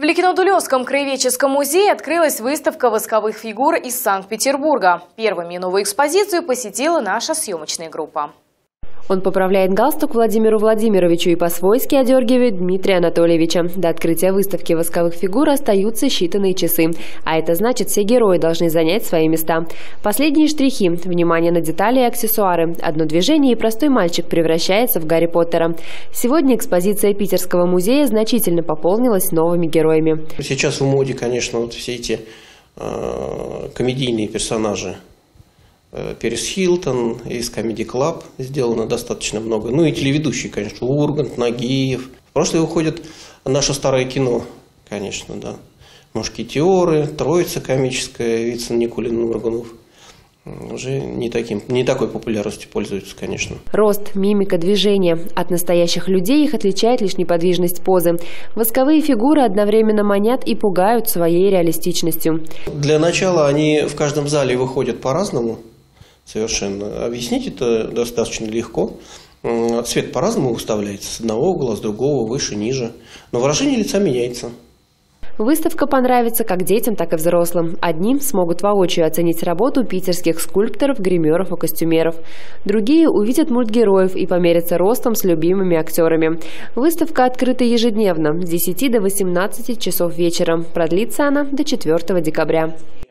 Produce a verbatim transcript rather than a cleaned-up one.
В Ликино-Дулевском краеведческом музее открылась выставка восковых фигур из Санкт-Петербурга. Первыми новую экспозицию посетила наша съемочная группа. Он поправляет галстук Владимиру Владимировичу и по-свойски одергивает Дмитрия Анатольевича. До открытия выставки восковых фигур остаются считанные часы. А это значит, все герои должны занять свои места. Последние штрихи. Внимание на детали и аксессуары. Одно движение, и простой мальчик превращается в Гарри Поттера. Сегодня экспозиция Питерского музея значительно пополнилась новыми героями. Сейчас в моде, конечно, вот все эти э, комедийные персонажи. Перес Хилтон, из Comedy Club сделано достаточно много. Ну и телеведущие, конечно, Ургант, Нагиев. В прошлое уходит наше старое кино, конечно, да. Мушкетеры, Троица комическая, Вицин, Никулин, Моргунов. Уже не, таким, не такой популярностью пользуются, конечно. Рост, мимика, движение. От настоящих людей их отличает лишь неподвижность позы. Восковые фигуры одновременно манят и пугают своей реалистичностью. Для начала они в каждом зале выходят по-разному. Совершенно. Объяснить это достаточно легко. Цвет по-разному выставляется. С одного угла, с другого, выше, ниже. Но выражение лица меняется. Выставка понравится как детям, так и взрослым. Одним смогут воочию оценить работу питерских скульпторов, гримеров и костюмеров. Другие увидят мультгероев и померятся ростом с любимыми актерами. Выставка открыта ежедневно с десяти до восемнадцати часов вечера. Продлится она до четвёртого декабря.